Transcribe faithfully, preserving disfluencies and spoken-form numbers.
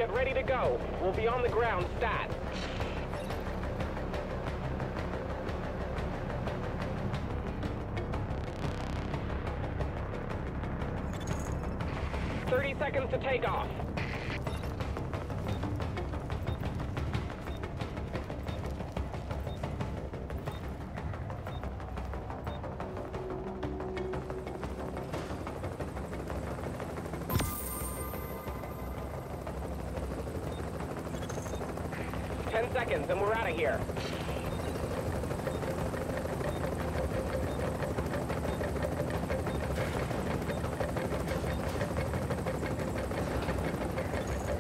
get ready to go. We'll be on the ground stat. Thirty seconds to take off. Ten seconds and we're out of here.